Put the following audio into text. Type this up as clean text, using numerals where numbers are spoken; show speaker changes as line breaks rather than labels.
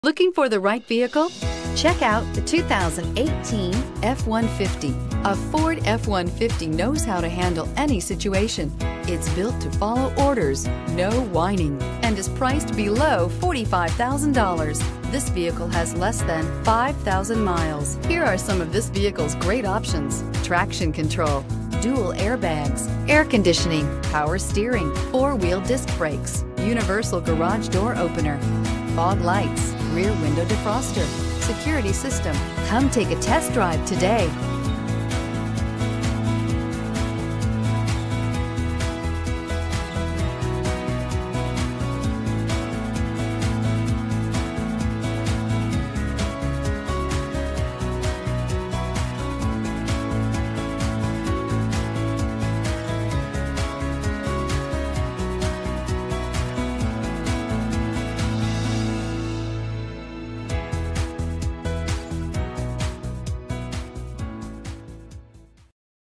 Looking for the right vehicle? Check out the 2018 F-150. A Ford F-150 knows how to handle any situation. It's built to follow orders, no whining, and is priced below $45,000. This vehicle has less than 5,000 miles. Here are some of this vehicle's great options: traction control, dual airbags, air conditioning, power steering, four-wheel disc brakes, universal garage door opener, fog lights, rear window defroster, security system. Come take a test drive today.